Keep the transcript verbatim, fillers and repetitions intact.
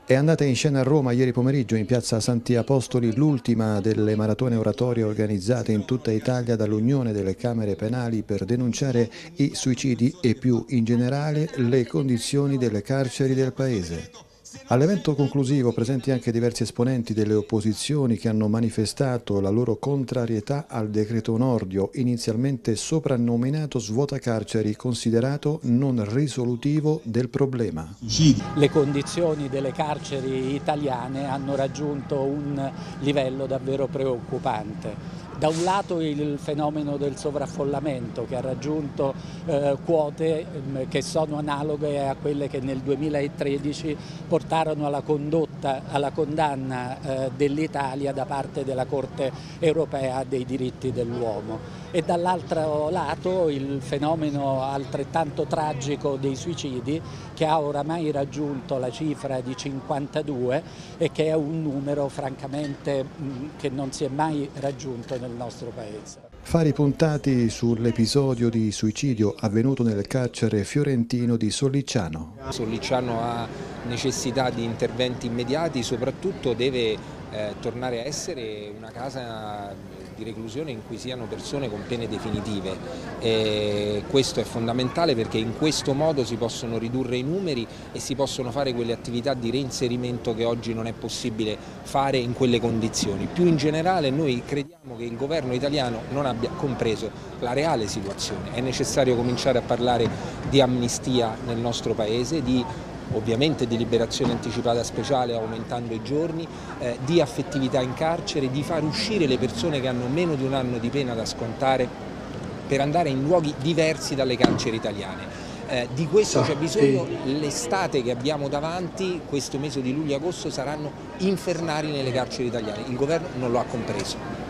È andata in scena a Roma ieri pomeriggio in piazza Santi Apostoli l'ultima delle maratone oratorie organizzate in tutta Italia dall'Unione delle Camere Penali per denunciare i suicidi e più in generale le condizioni delle carceri del Paese. All'evento conclusivo presenti anche diversi esponenti delle opposizioni che hanno manifestato la loro contrarietà al decreto Nordio, inizialmente soprannominato svuotacarceri, considerato non risolutivo del problema. Le condizioni delle carceri italiane hanno raggiunto un livello davvero preoccupante. Da un lato il fenomeno del sovraffollamento che ha raggiunto eh, quote eh, che sono analoghe a quelle che nel duemilatredici portarono alla, condotta, alla condanna eh, dell'Italia da parte della Corte europea dei diritti dell'uomo. E dall'altro lato il fenomeno altrettanto tragico dei suicidi che ha oramai raggiunto la cifra di cinquantadue e che è un numero francamente mh, che non si è mai raggiunto nel nostro Paese. Fari puntati sull'episodio di suicidio avvenuto nel carcere fiorentino di Sollicciano. Sollicciano ha necessità di interventi immediati, soprattutto deve eh, tornare a essere una casa di reclusione in cui siano persone con pene definitive. E questo è fondamentale perché in questo modo si possono ridurre i numeri e si possono fare quelle attività di reinserimento che oggi non è possibile fare in quelle condizioni. Più in generale noi crediamo che il governo italiano non abbia compreso la reale situazione. È necessario cominciare a parlare di amnistia nel nostro Paese, di ovviamente di liberazione anticipata speciale aumentando i giorni, eh, di affettività in carcere, di far uscire le persone che hanno meno di un anno di pena da scontare per andare in luoghi diversi dalle carceri italiane. Eh, di questo c'è bisogno, l'estate che abbiamo davanti, questo mese di luglio e agosto, saranno infernali nelle carceri italiane, il governo non lo ha compreso.